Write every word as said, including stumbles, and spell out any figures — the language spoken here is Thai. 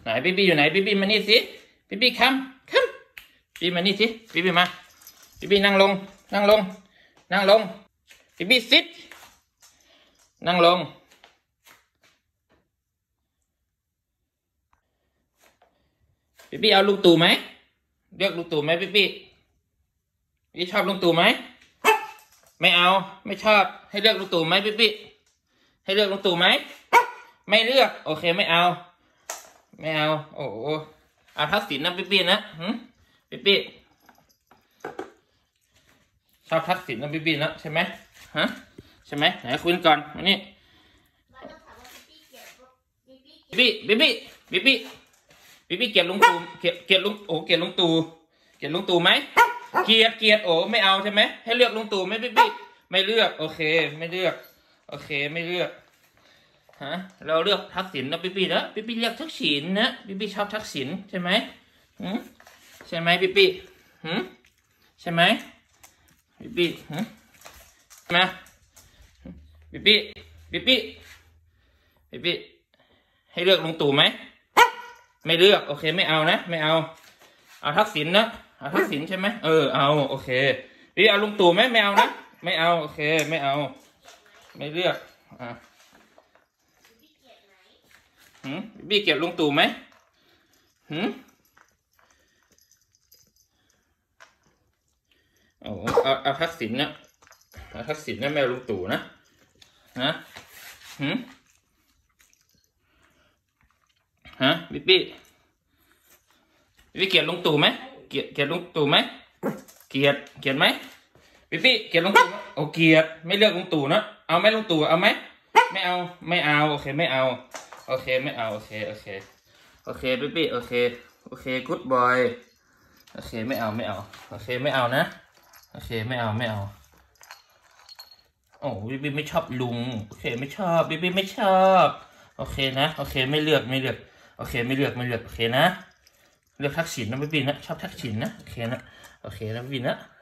ไหนพี่พี่อยู่ไหนพี่พี่มานี่สิพี่พี่คำคำพี่มานี่สิพี่พี่มาพี่พี่นั่งลงนั่งลงนั่งลงพี่พี่ซิดนั่งลงพี่พี่เอาลุงตู่ไหมเรียกลุงตู่ไหมพี่พี่พี่ชอบลุงตู่ไหมไม่เอาไม่ชอบให้เลือกลุงตู่ไหมพี่พี่ให้เลือกลุงตู่ไหมไม่เลือกโอเคไม่เอาไม่เอาโอ้โหเอาทักษิณนะพี่พี่นะหืมพี่พี่ชอบทักษิณนะพี่พี่นะใช่ไหมฮะใช่ไหมไหนคุยก่อนมานี่พี่พี่พี่พี่พี่พี่พี่เกลียดลุงตู่เกลียดเกลียดลุงโอ้เกลียดลุงตู่เกลียดลุงตู่ไหมเกลียดเกลียดโอ้ไม่เอาใช่ไหมให้เลือกลุงตู่ไหมพี่พี่ไม่เลือกโอเคไม่เลือกโอเคไม่เลือกฮะเราเลือกทักษิณนะพี่พี่นะพี่พี่เลือกทักษิณนะพี่พี่ชอบทักษิณใช่ไหมหืมใช่ไหมพี่พี่หืมใช่ไหมพี่พี่หืมมาพี่พี่พี่พี่พี่พี่ให้เลือกลุงตู่ไหมไม่เลือกโอเคไม่เอานะไม่เอาเอาทักษิณนะเอาทักษิณใช่ไหมเออเอาโอเคพี่เอาลุงตู่ไหมไม่เอานะไม่เอาโอเคไม่เอาไม่เลือกอ่ะหืมพี่เก็บลุงตู่ไหมหืมโอ้เอาเอาทักษิณนะเอาทักษิณนะแมวลุงตู่นะฮะหืมฮะพี่พี่พี่เกลียดลุงตู่ไหมเกลียดเกลียดลุงตู่ไหมเกลียดเกลียดไหมพี่พี่เกลียดลุงตู่โอ้เกลียดไม่เลือกลุงตู่นะเอาไหมลุงตู่เอาไหมไม่เอาไม่เอาโอเคไม่เอาโอเคไม่เอาโอเคโอเคโอเคพี่พี่โอเคโอเคกู๊ดบอยโอเคไม่เอาไม่เอาโอเคไม่เอานะโอเคไม่เอาไม่เอาโอ้พี่พี่ไม่ชอบลุงโอเคไม่ชอบพี่พี่ไม่ชอบโอเคนะโอเคไม่เลือกไม่เลือกโอเคไม่เลือกไม่เลือกโอเคนะเลือกทักษิณนะพี่พี่นะชอบทักษิณนะโอเคนะโอเคนะพี่พี่นะ